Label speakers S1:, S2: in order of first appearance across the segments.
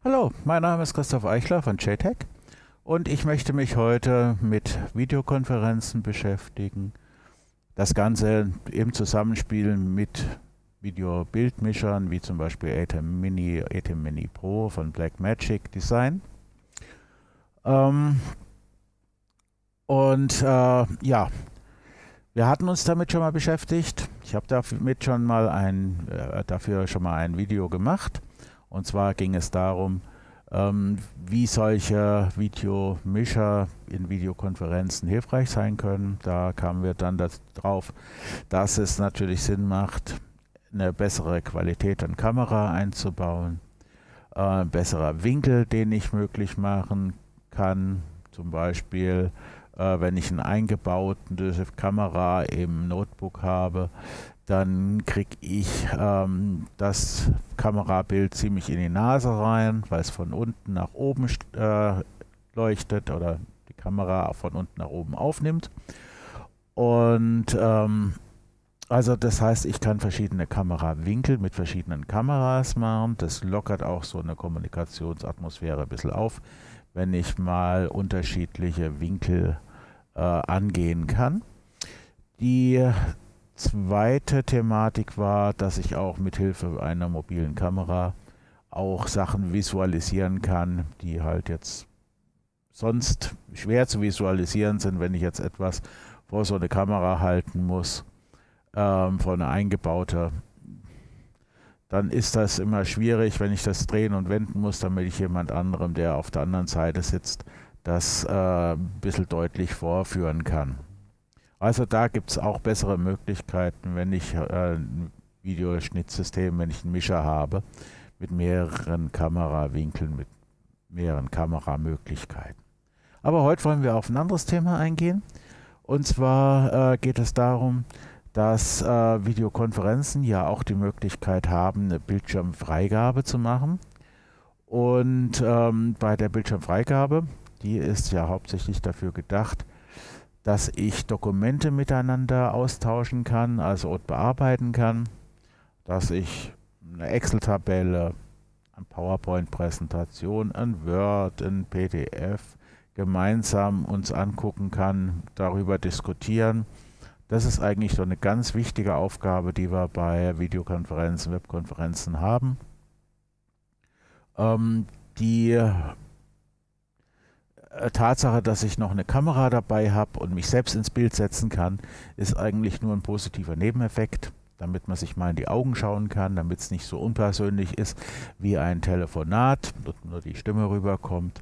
S1: Hallo, mein Name ist Christoph Eichler von JTAG und ich möchte mich heute mit Videokonferenzen beschäftigen. Das Ganze im Zusammenspiel mit Video-Bildmischern wie zum Beispiel ATEM Mini Pro von Blackmagic Design. Ja, wir hatten uns damit schon mal beschäftigt. Ich habe dafür schon mal ein Video gemacht. Und zwar ging es darum, wie solche Videomischer in Videokonferenzen hilfreich sein können. Da kamen wir dann darauf, dass es natürlich Sinn macht, eine bessere Qualität an Kamera einzubauen, besserer Winkel, den ich möglich machen kann. Zum Beispiel, wenn ich eine eingebaute Kamera im Notebook habe, dann kriege ich das Kamerabild ziemlich in die Nase rein, weil es von unten nach oben leuchtet oder die Kamera von unten nach oben aufnimmt. Und also das heißt, ich kann verschiedene Kamerawinkel mit verschiedenen Kameras machen. Das lockert auch so eine Kommunikationsatmosphäre ein bisschen auf, wenn ich mal unterschiedliche Winkel angehen kann. Die zweite Thematik war, dass ich auch mit Hilfe einer mobilen Kamera auch Sachen visualisieren kann, die halt jetzt sonst schwer zu visualisieren sind, wenn ich jetzt etwas vor so eine Kamera halten muss, vor eine eingebaute. Dann ist das immer schwierig, wenn ich das drehen und wenden muss, damit ich jemand anderem, der auf der anderen Seite sitzt, das ein bisschen deutlich vorführen kann. Also da gibt es auch bessere Möglichkeiten, wenn ich ein Videoschnittsystem, wenn ich einen Mischer habe, mit mehreren Kamerawinkeln, mit mehreren Kameramöglichkeiten. Aber heute wollen wir auf ein anderes Thema eingehen. Und zwar geht es darum, dass Videokonferenzen ja auch die Möglichkeit haben, eine Bildschirmfreigabe zu machen. Und bei der Bildschirmfreigabe, die ist ja hauptsächlich dafür gedacht, dass ich Dokumente miteinander austauschen kann, also und bearbeiten kann, dass ich eine Excel-Tabelle, eine PowerPoint-Präsentation, ein Word, ein PDF gemeinsam uns angucken kann, darüber diskutieren. Das ist eigentlich so eine ganz wichtige Aufgabe, die wir bei Videokonferenzen, Webkonferenzen haben. Die Tatsache, dass ich noch eine Kamera dabei habe und mich selbst ins Bild setzen kann, ist eigentlich nur ein positiver Nebeneffekt, damit man sich mal in die Augen schauen kann, damit es nicht so unpersönlich ist wie ein Telefonat, nur die Stimme rüberkommt.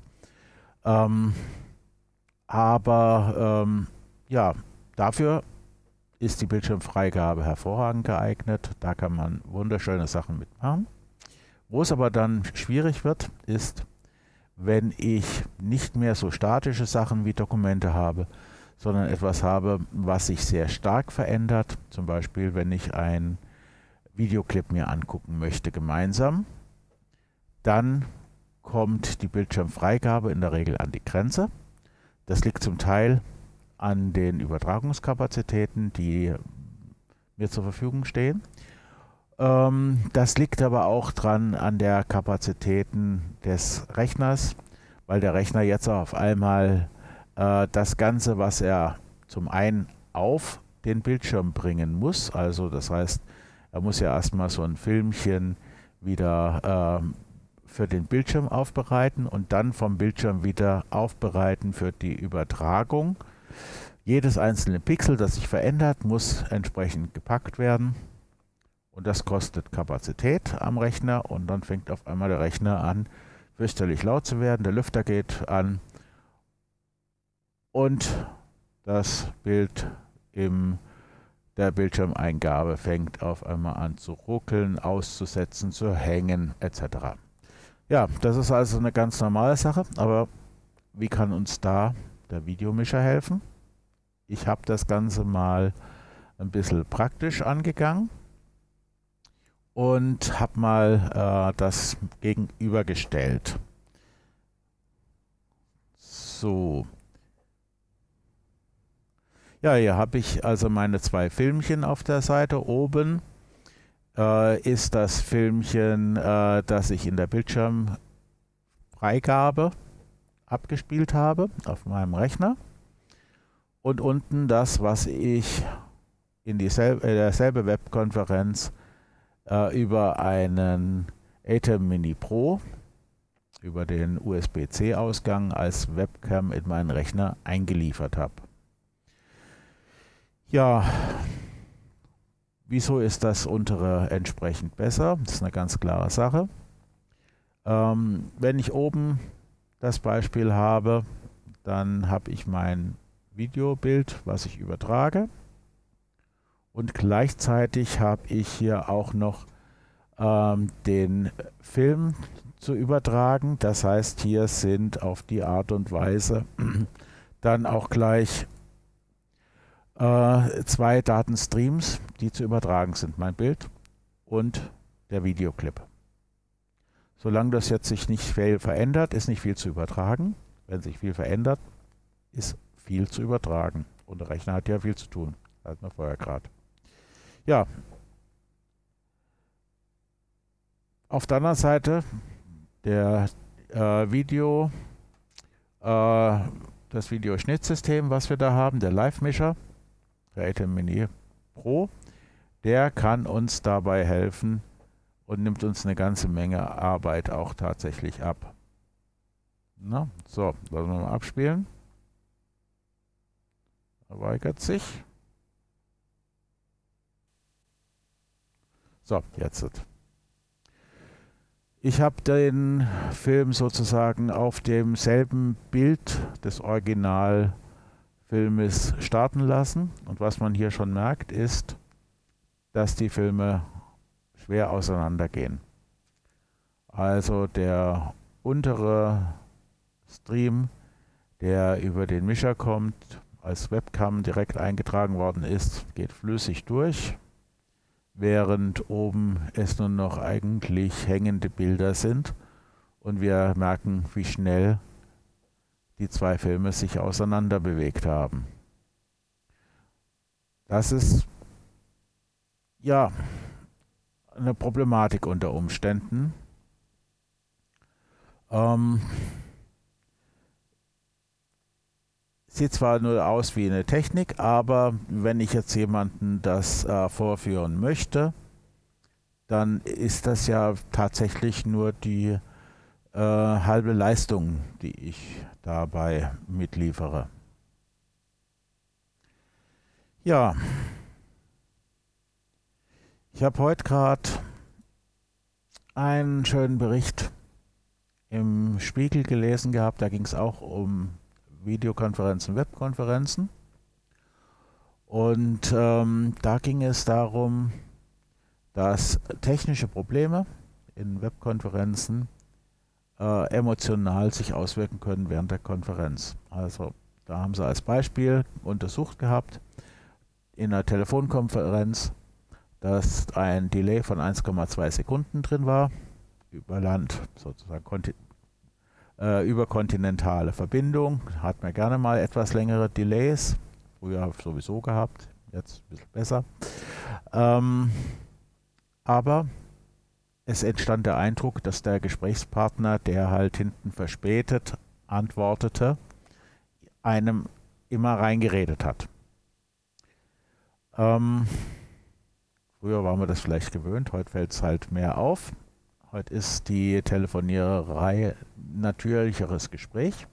S1: Ja, dafür ist die Bildschirmfreigabe hervorragend geeignet. Da kann man wunderschöne Sachen mitmachen. Wo es aber dann schwierig wird, ist, wenn ich nicht mehr so statische Sachen wie Dokumente habe, sondern etwas habe, was sich sehr stark verändert. Zum Beispiel, wenn ich einen Videoclip mir angucken möchte gemeinsam, dann kommt die Bildschirmfreigabe in der Regel an die Grenze. Das liegt zum Teil an den Übertragungskapazitäten, die mir zur Verfügung stehen. Das liegt aber auch dran an der Kapazitäten des Rechners, weil der Rechner jetzt auf einmal das Ganze, was er zum einen auf den Bildschirm bringen muss, also das heißt, er muss ja erstmal so ein Filmchen wieder für den Bildschirm aufbereiten und dann vom Bildschirm wieder aufbereiten für die Übertragung. Jedes einzelne Pixel, das sich verändert, muss entsprechend gepackt werden. Und das kostet Kapazität am Rechner und dann fängt auf einmal der Rechner an, fürchterlich laut zu werden. Der Lüfter geht an und das Bild in der Bildschirmeingabe fängt auf einmal an zu ruckeln, auszusetzen, zu hängen etc. Ja, das ist also eine ganz normale Sache, aber wie kann uns da der Videomischer helfen? Ich habe das Ganze mal ein bisschen praktisch angegangen und habe mal das gegenübergestellt. So. Ja, hier habe ich also meine zwei Filmchen auf der Seite. Oben ist das Filmchen, das ich in der Bildschirmeingabe Freigabe abgespielt habe auf meinem Rechner und unten das, was ich in derselbe Webkonferenz über einen ATEM Mini Pro, über den USB-C-Ausgang als Webcam in meinen Rechner eingeliefert habe. Ja, wieso ist das untere entsprechend besser? Das ist eine ganz klare Sache. Wenn ich oben das Beispiel habe, dann habe ich mein Videobild, was ich übertrage. Und gleichzeitig habe ich hier auch noch den Film zu übertragen. Das heißt, hier sind auf die Art und Weise dann auch gleich 2 Datenstreams, die zu übertragen sind. Mein Bild und der Videoclip. Solange das jetzt sich nicht viel verändert, ist nicht viel zu übertragen. Wenn sich viel verändert, ist viel zu übertragen. Und der Rechner hat ja viel zu tun. Hatten wir vorher gerade. Ja. Auf der anderen Seite der das Videoschnittsystem, was wir da haben, der Live-Mischer, der ATEM Mini Pro, der kann uns dabei helfen und nimmt uns eine ganze Menge Arbeit auch tatsächlich ab. Na, so, lassen wir mal abspielen. Er weigert sich. So, jetzt. Ich habe den Film sozusagen auf demselben Bild des Originalfilmes starten lassen. Und was man hier schon merkt, ist, dass die Filme schwer auseinandergehen. Also der untere Stream, der über den Mischer kommt, als Webcam direkt eingetragen worden ist, geht flüssig durch, während oben es nur noch eigentlich hängende Bilder sind und wir merken, wie schnell die 2 Filme sich auseinander bewegt haben. Das ist ja eine Problematik unter Umständen. Sieht zwar nur aus wie eine Technik, aber wenn ich jetzt jemanden das vorführen möchte, dann ist das ja tatsächlich nur die halbe Leistung, die ich dabei mitliefere. Ja, ich habe heute gerade einen schönen Bericht im Spiegel gelesen gehabt, da ging es auch um Videokonferenzen, Webkonferenzen. Und da ging es darum, dass technische Probleme in Webkonferenzen emotional sich auswirken können während der Konferenz. Also da haben sie als Beispiel untersucht gehabt in einer Telefonkonferenz, dass ein Delay von 1,2 Sekunden drin war, über Land, sozusagen überkontinentale Verbindung. Hat man gerne mal etwas längere Delays, früher sowieso gehabt, jetzt ein bisschen besser. Aber es entstand der Eindruck, dass der Gesprächspartner, der halt hinten verspätet antwortete, einem immer reingeredet hat. Früher waren wir das vielleicht gewöhnt, heute fällt es halt mehr auf. Heute ist die Telefoniererei ein natürlicheres Gespräch.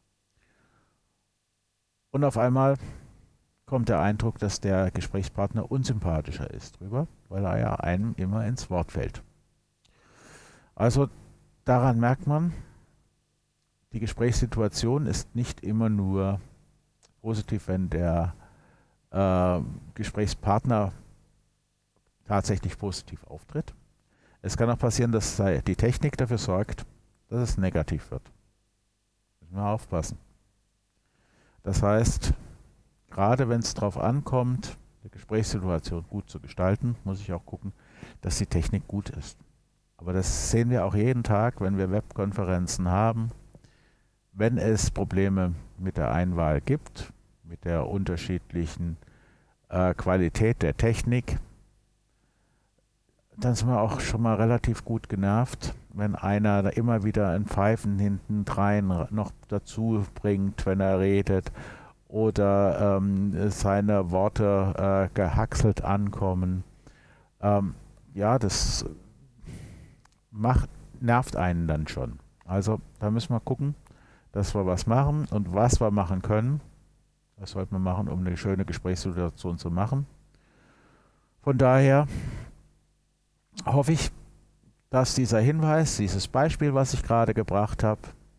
S1: Und auf einmal kommt der Eindruck, dass der Gesprächspartner unsympathischer ist drüber, weil er ja einem immer ins Wort fällt. Also daran merkt man, die Gesprächssituation ist nicht immer nur positiv, wenn der Gesprächspartner tatsächlich positiv auftritt. Es kann auch passieren, dass die Technik dafür sorgt, dass es negativ wird. Müssen wir aufpassen. Das heißt, gerade wenn es darauf ankommt, die Gesprächssituation gut zu gestalten, muss ich auch gucken, dass die Technik gut ist. Aber das sehen wir auch jeden Tag, wenn wir Webkonferenzen haben. Wenn es Probleme mit der Einwahl gibt, mit der unterschiedlichen Qualität der Technik, dann sind wir auch schon mal relativ gut genervt, wenn einer da immer wieder ein Pfeifen hinten drein noch dazu bringt, wenn er redet, oder seine Worte gehackselt ankommen. Ja, das nervt einen dann schon. Also da müssen wir gucken, dass wir was machen, und was wir machen können, das sollten wir machen, um eine schöne Gesprächssituation zu machen. Von daher hoffe ich, dass dieser Hinweis, dieses Beispiel, was ich gerade gebracht habe,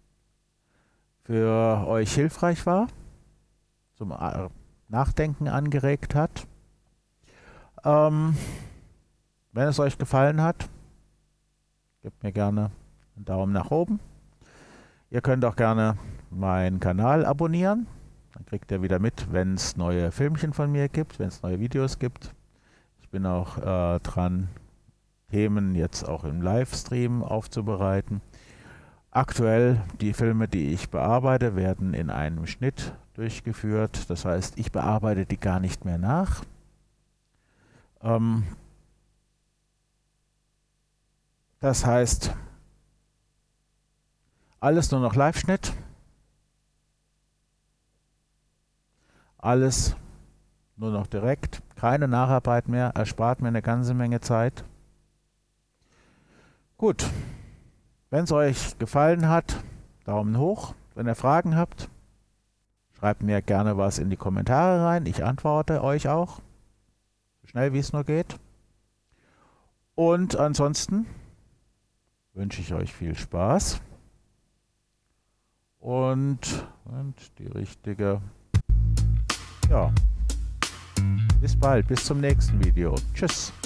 S1: für euch hilfreich war, zum Nachdenken angeregt hat. Wenn es euch gefallen hat, gebt mir gerne einen Daumen nach oben. Ihr könnt auch gerne meinen Kanal abonnieren. Dann kriegt ihr wieder mit, wenn es neue Filmchen von mir gibt, wenn es neue Videos gibt. Ich bin auch dran, Themen jetzt auch im Livestream aufzubereiten. Aktuell, die Filme, die ich bearbeite, werden in einem Schnitt durchgeführt. Das heißt, ich bearbeite die gar nicht mehr nach. Das heißt, alles nur noch Live-Schnitt. Alles nur noch direkt. Keine Nacharbeit mehr. Erspart mir eine ganze Menge Zeit. Gut. Wenn es euch gefallen hat, Daumen hoch. Wenn ihr Fragen habt, schreibt mir gerne was in die Kommentare rein. Ich antworte euch auch. So schnell wie es nur geht. Und ansonsten wünsche ich euch viel Spaß. Und die richtige. Ja. Bis bald. Bis zum nächsten Video. Tschüss.